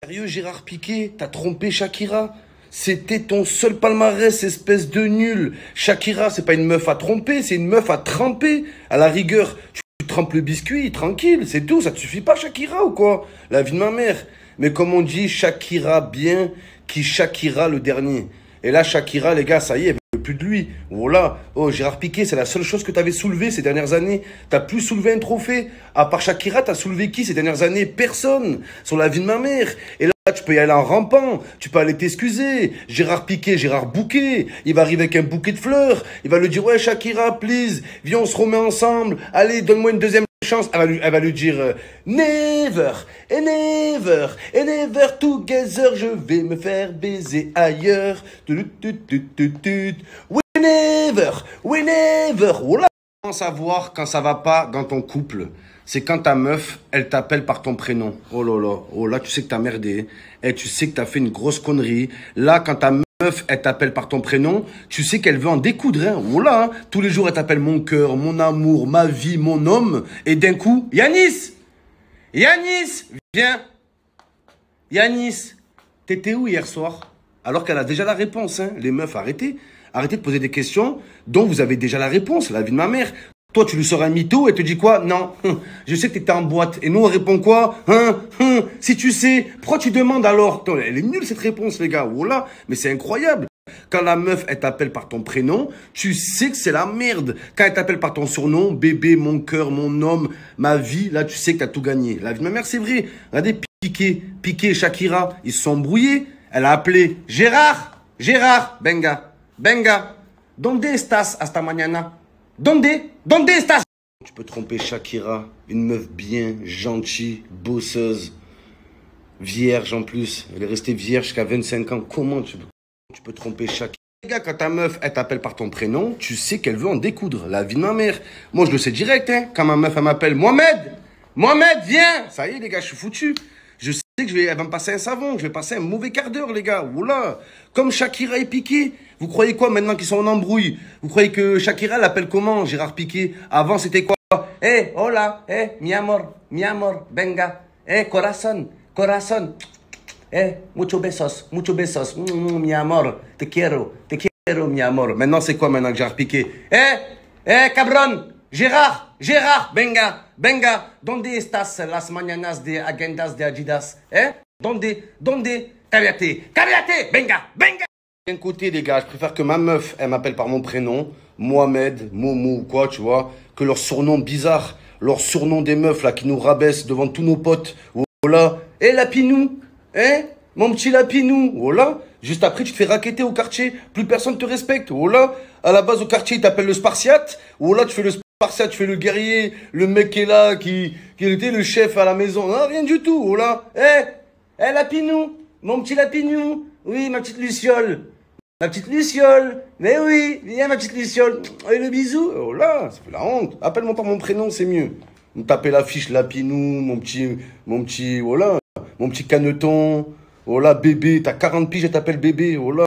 Sérieux, Gérard Piqué, t'as trompé Shakira? C'était ton seul palmarès, espèce de nul. Shakira, c'est pas une meuf à tromper, c'est une meuf à tremper. À la rigueur, tu trempes le biscuit, tranquille, c'est tout. Ça te suffit pas, Shakira, ou quoi? La vie de ma mère. Mais comme on dit, Shakira bien, qui Shakira le dernier. Et là, Shakira, les gars, ça y est, elle veut plus de lui. Voilà. Oh, Gérard Piqué, c'est la seule chose que t'avais soulevé ces dernières années. T'as plus soulevé un trophée. À part Shakira, t'as soulevé qui ces dernières années? Personne. Sur la vie de ma mère. Et là, tu peux y aller en rampant, tu peux aller t'excuser. Gérard Piqué, Gérard Bouquet, il va arriver avec un bouquet de fleurs. Il va lui dire, ouais Shakira, please, viens on se remet ensemble. Allez, donne-moi une deuxième chance. Elle va lui dire, never, and never, and never together, je vais me faire baiser ailleurs. Whenever. Voilà. Comment savoir quand ça va pas dans ton couple? C'est quand ta meuf, elle t'appelle par ton prénom. Oh là là, oh là, tu sais que t'as merdé. Et tu sais que t'as fait une grosse connerie. Là, quand ta meuf, elle t'appelle par ton prénom, tu sais qu'elle veut en découdre. Hein. Oh là, hein. Tous les jours, elle t'appelle mon cœur, mon amour, ma vie, mon homme. Et d'un coup, Yanis, viens. Yanis, t'étais où hier soir? Alors qu'elle a déjà la réponse. Hein. Les meufs, arrêtez. Arrêtez de poser des questions dont vous avez déjà la réponse. La vie de ma mère. Toi, tu lui sors un mytho et te dis quoi? Non, je sais que t'étais en boîte. Et nous, on répond quoi? Si tu sais, pourquoi tu demandes alors? Attends, elle est nulle cette réponse, les gars. Voilà, mais c'est incroyable. Quand la meuf, elle t'appelle par ton prénom, tu sais que c'est la merde. Quand elle t'appelle par ton surnom, bébé, mon cœur, mon homme, ma vie, là, tu sais que t'as tout gagné. La vie de ma mère, c'est vrai. Regardez, Piqué et Shakira, ils se sont embrouillés. Elle a appelé Gérard, venga. Donde estás hasta mañana? Donde estás? Tu peux tromper Shakira, une meuf bien, gentille, bosseuse, vierge en plus. Elle est restée vierge jusqu'à 25 ans. Comment tu peux tromper Shakira? Les gars, quand ta meuf, elle t'appelle par ton prénom, tu sais qu'elle veut en découdre. La vie de ma mère. Moi, je le sais direct, hein. Quand ma meuf, elle m'appelle Mohamed, viens. Ça y est, les gars, je suis foutu. Je sais que elle va me passer un savon, je vais passer un mauvais quart d'heure, les gars. Oula. Comme Shakira et Piqué. Vous croyez quoi maintenant qu'ils sont en embrouille? Vous croyez que Shakira l'appelle comment, Gérard Piqué? Avant, c'était quoi? Hola, mi amor, venga. Corazón. Muchos besos, mi amor. Te quiero, mi amor. Maintenant, c'est quoi maintenant, Gérard Piqué? Cabron. Gérard, venga. ¿Dónde estás las mañanas de agendas de Adidas? ¿Dónde? Cállate, venga. D'un côté, les gars, je préfère que ma meuf, elle m'appelle par mon prénom, Mohamed, Momo ou quoi, tu vois, que leur surnom bizarre, leur surnom des meufs, là, qui nous rabaissent devant tous nos potes. Voilà. Lapinou, mon petit Lapinou, voilà. Juste après, tu te fais racketter au quartier, plus personne te respecte, voilà. À la base, au quartier, ils t'appellent le Spartiate, voilà, tu fais le Spartiate, tu fais le guerrier, le mec qui est là, qui était le chef à la maison, non, rien du tout, voilà. Lapinou, mon petit Lapinou, oui, ma petite Luciole. Mais oui, viens ma petite Luciole. Et le bisou, oh là, ça fait la honte. Appelle-moi par mon prénom, c'est mieux. Me taper la fiche Lapinou, mon petit, voilà, mon petit caneton. Oh là, bébé, t'as 40 piges, je t'appelle bébé, oh là.